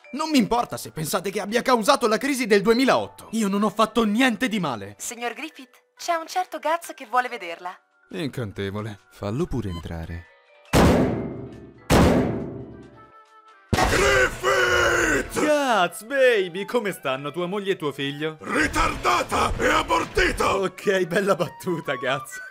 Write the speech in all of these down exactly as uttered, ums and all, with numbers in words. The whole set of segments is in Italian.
Non mi importa se pensate che abbia causato la crisi del duemilaotto. Io non ho fatto niente di male. Signor Griffith, c'è un certo Guts che vuole vederla. Incantevole. Fallo pure entrare. Griffith! Guts, baby, come stanno tua moglie e tuo figlio? Ritardata e abortita! Ok, bella battuta, Guts.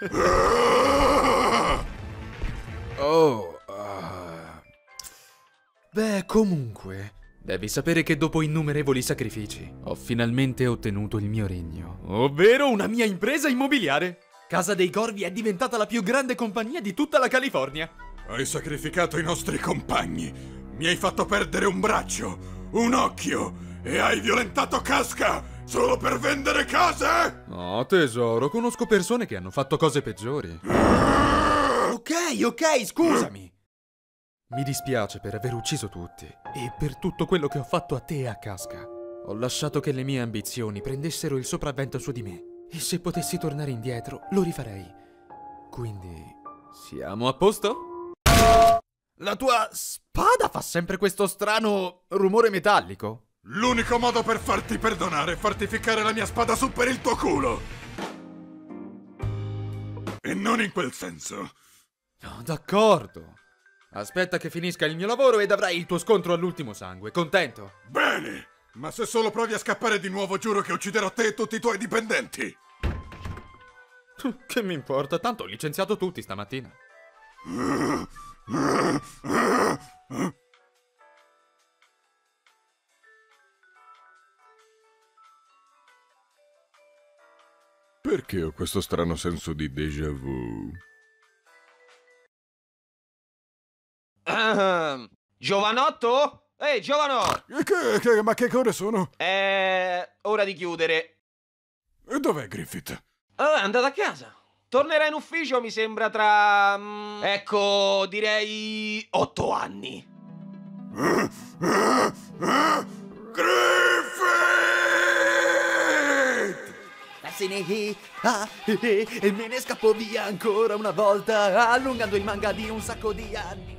Oh. Uh... Beh, comunque, devi sapere che dopo innumerevoli sacrifici ho finalmente ottenuto il mio regno, ovvero una mia impresa immobiliare. Casa dei Corvi è diventata la più grande compagnia di tutta la California. Hai sacrificato i nostri compagni. Mi hai fatto perdere un braccio, un occhio e hai violentato Casca solo per vendere case? No, tesoro, conosco persone che hanno fatto cose peggiori. Ok, ok, scusami. Mi dispiace per aver ucciso tutti e per tutto quello che ho fatto a te e a Casca. Ho lasciato che le mie ambizioni prendessero il sopravvento su di me e se potessi tornare indietro lo rifarei. Quindi, siamo a posto? La tua spada fa sempre questo strano rumore metallico. L'unico modo per farti perdonare è farti ficcare la mia spada su per il tuo culo. E non in quel senso. Oh, d'accordo. Aspetta che finisca il mio lavoro ed avrai il tuo scontro all'ultimo sangue. Contento? Bene, ma se solo provi a scappare di nuovo giuro che ucciderò te e tutti i tuoi dipendenti. Che mi importa, tanto ho licenziato tutti stamattina. Perché ho questo strano senso di déjà vu? Uh, Giovanotto? Ehi, Giovanotto! Che, che, ma che ore sono? È ora di chiudere. E dov'è Griffith? Oh, è andato a casa. Tornerà in ufficio, mi sembra, tra... mm, ecco, direi... otto anni. Griffith! E me ne scappo via ancora una volta, allungando il manga di un sacco di anni.